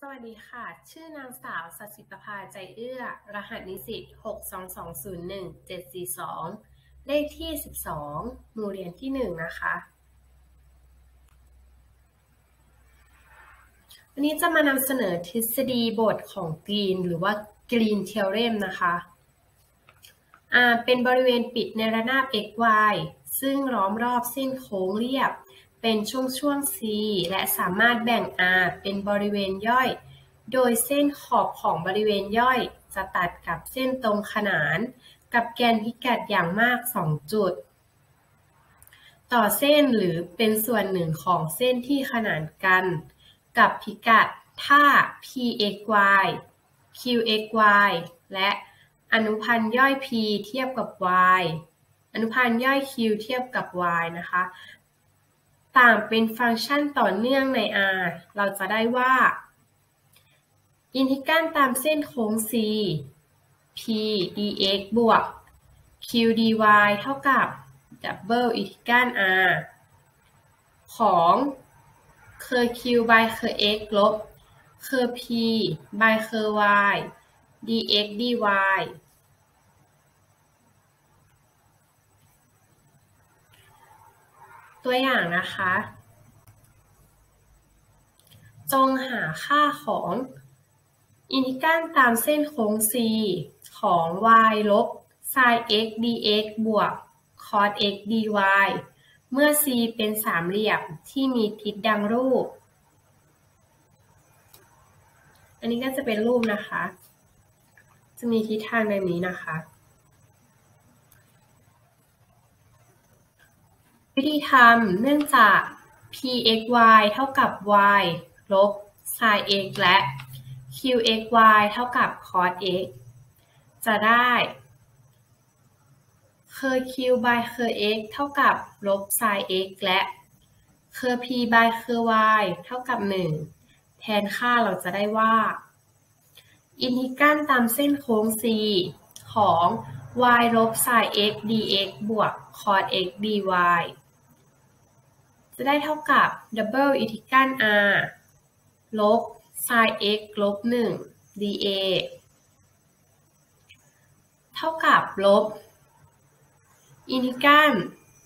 วัสดีค่ะ ชื่อนางสาวสัสิตภาใจเอื้อ รหัสนิสิต 62201-742 เลขที่ 12 หมู่เรียนที่ 1 นะคะ วันนี้จะมานำเสนอทฤษฎีบทของกรีนหรือว่า Green Theorem นะคะ เป็นบริเวณปิดในระนาบ xy ซึ่งล้อมรอบเส้นโค้งเรียบเป็นช่วง C และสามารถแบ่ง R เป็นบริเวณย่อยโดยเส้นขอบของบริเวณย่อยจะตัดกับเส้นตรงขนานกับแกนพิกัดอย่างมาก 2 จุดต่อเส้นหรือเป็นส่วนหนึ่งของเส้นที่ขนานกันกับพิกัดถ้า pxy qxy และอนุพันธ์ย่อย p เทียบกับ y อนุพันธ์ย่อย q เทียบกับ y นะคะต่างเป็นฟังก์ชันต่อเนื่องใน R เราจะได้ว่าอินทิกรัลตามเส้นโค้ง C p dx บวก q dy เท่ากับดับเบิลอินทิกรัล R ของเคอร์ q by เคอร์ x ลบเคอร์ p by เคอร์ y dx dy ตัวอย่างนะคะจงหาค่าของอินทิกรัลตามเส้นโค้ง C ของ y ลบ sin x dx บวก cos x dy เมื่อ C เป็นสามเหลี่ยมที่มีทิศดังรูปอันนี้ก็จะเป็นรูปนะคะจะมีทิศทางแบบนี้นะคะวิธีทำเนื่องจาก pxy เท่ากับ y ลบ sin x และ qxy เท่ากับ cos x จะได้เคอร์ q by เคอร์ x เท่ากับลบ sin x และเคอร์ p by เคอร์ y เท่ากับ 1 แทนค่าเราจะได้ว่าอินทิกรัลตามเส้นโค้ง C ของ y ลบ sin x dx บวก cos x dy จะได้เท่ากับดับเบิลอินทิกรัล R ลบ sin x ลบ 1 dA เท่ากับลบอินทิกรัล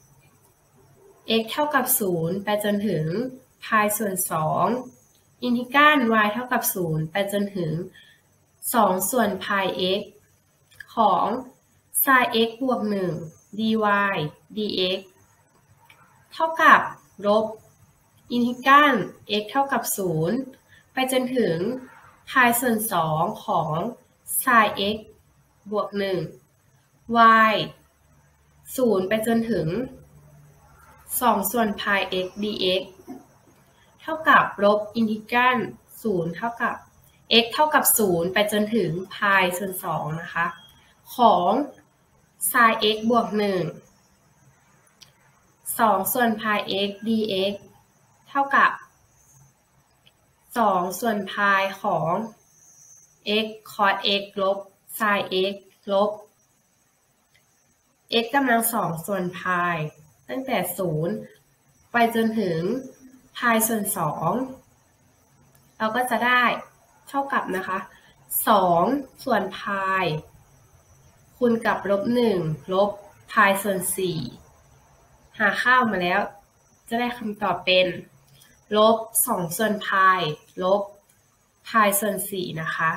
x เท่ากับ 0 ไปจนถึง pi ส่วน 2 อินทิกรัล y เท่ากับ 0 ไปจนถึง 2 ส่วน pi x ของ sin x บวก 1 dy dx เท่ากับลบอินทิกรัล x เท่ากับ 0 ไปจนถึง pi ส่วน 2 ของ sin x บวก 1 y 0 ไปจนถึง 2 ส่วน pi x dx เท่ากับลบอินทิกรัล 0 เท่ากับ x เท่ากับ 0 ไปจนถึง pi ส่วน 2 นะคะของ sin x บวก 1 2 ส่วน pi x dx เท่ากับ 2 ส่วน pi ของ x cos x ลบ sin x ลบ x กำลัง 2 ส่วน pi ตั้งแต่ 0 ไปจนถึง pi ส่วน 2 เราก็จะได้เท่ากับนะคะ 2 ส่วน pi คูณกับลบ 1 ลบ pi ส่วน 4 หาค่าออกมาแล้วจะได้คำตอบเป็นลบ 2 ส่วน pi ลบ pi ส่วน 4 นะคะ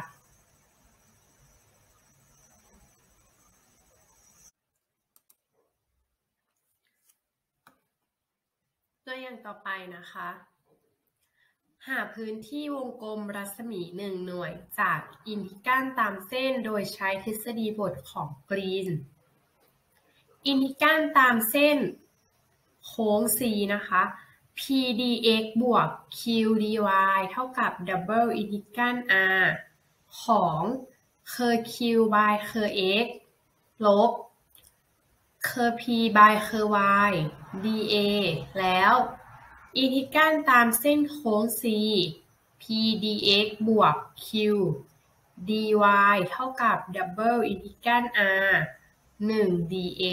ตัวอย่างต่อไปนะคะหาพื้นที่วงกลมรัศมี1หน่วยจากอินทิกรัลตามเส้นโดยใช้ทฤษฎีบทของกรีนอินทิกรัลตามเส้นโค้ง C นะคะ p dx บวก q dy เท่ากับดับเบิลอินทิกรัล R ของเคอร์ q by เคอร์ x ลบเคอร์ p by เคอร์ y dA แล้วอินทิกรัลตามเส้นโค้ง C p dx บวก q dy เท่ากับดับเบิลอินทิกรัล R 1 dA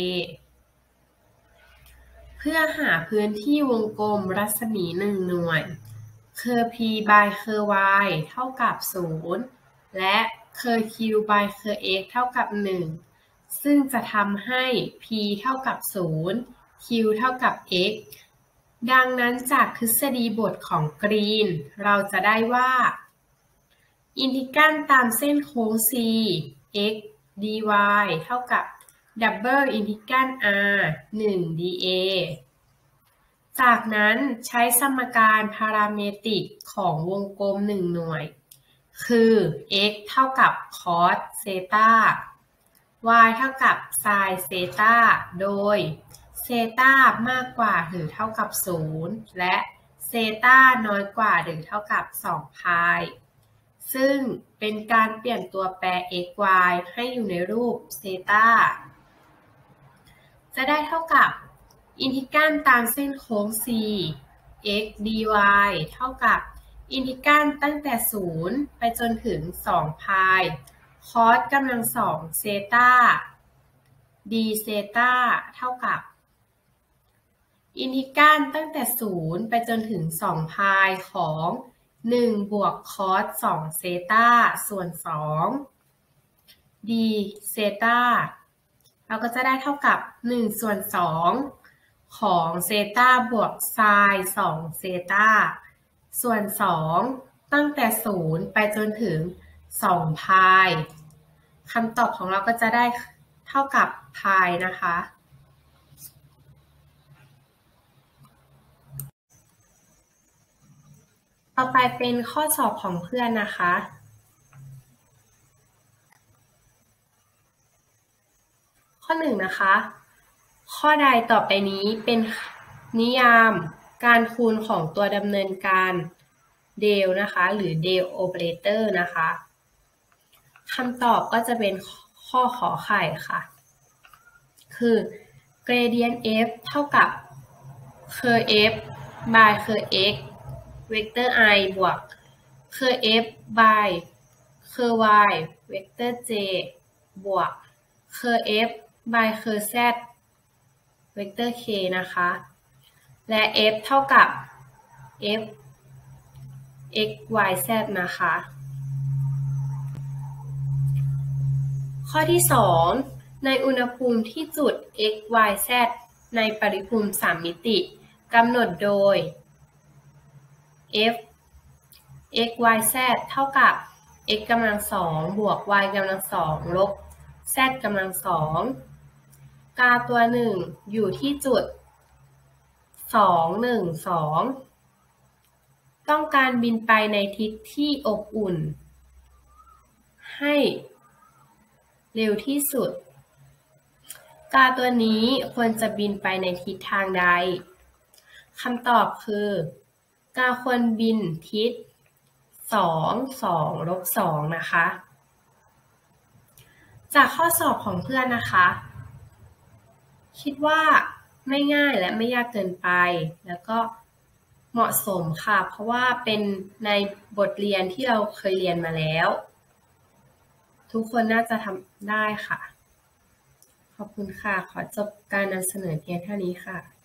เพื่อหาพื้นที่วงกลมรัศมี1หน่วยเคอร์ p by เคอร์ y เท่ากับ0และเคอร์ q by เคอร์ x เท่ากับ1ซึ่งจะทำให้ p เท่ากับ0 q เท่ากับ x ดังนั้นจากทฤษฎีบทของกรีนเราจะได้ว่าอินทิกรัลตามเส้นโค้ง c x dy เท่ากับดับเบิลอินทิกรัล r 1 dA จากนั้นใช้สมการพาราเมตริกของวงกลม1หน่วยคือ x เท่ากับ cos เซตา y เท่ากับ sin เซตาโดยเซตามากกว่าหรือเท่ากับ0และเซตาน้อยกว่าหรือเท่ากับ2 พายซึ่งเป็นการเปลี่ยนตัวแปร x y ให้อยู่ในรูปเซตาจะได้เท่ากับอินทิกรัลตามเส้นโค้ง c x dy เท่ากับอินทิกรัลตั้งแต่0ไปจนถึง2 พาย cos กำลัง2เซตา d เซตาเท่ากับอินทิกรัลตั้งแต่0ไปจนถึง2 พายของ1บวก cos 2เซตาส่วน2 d เซตาเราก็จะได้เท่ากับ1ส่วน2ของเซตาบวก sin 2เซตาส่วน2ตั้งแต่0ไปจนถึง2 พายคำตอบของเราก็จะได้เท่ากับพายนะคะต่อไปเป็นข้อสอบของเพื่อนนะคะข้อ1นะคะข้อใดต่อไปนี้เป็นนิยามการคูณของตัวดำเนินการเดลนะคะหรือ del operator นะคะคำตอบก็จะเป็นข้อขอไข่ค่ะคือ gradient f เท่ากับ curve f by curve x เวกเตอร์ i บวก curve f by curve y เวกเตอร์ j บวก curve f by curve z เวกเตอร์ k นะคะและ f เท่ากับ f x y z นะคะข้อที่2ในอุณหภูมิที่จุด x y z ในปริภูมิ3มิติกำหนดโดย f x y z เท่ากับ x กำลัง2บวก y กำลัง2ลบ z กำลัง2กาตัว1อยู่ที่จุด2 1 2ต้องการบินไปในทิศที่อบอุ่นให้เร็วที่สุดกาตัวนี้ควรจะบินไปในทิศทางใดคำตอบคือกาควรบินทิศ2 2ลบ2นะคะจากข้อสอบของเพื่อนนะคะคิดว่าไม่ง่ายและไม่ยากเกินไปแล้วก็เหมาะสมค่ะเพราะว่าเป็นในบทเรียนที่เราเคยเรียนมาแล้วทุกคนน่าจะทำได้ค่ะขอบคุณค่ะขอจบการนำเสนอเพียงเท่านี้ค่ะ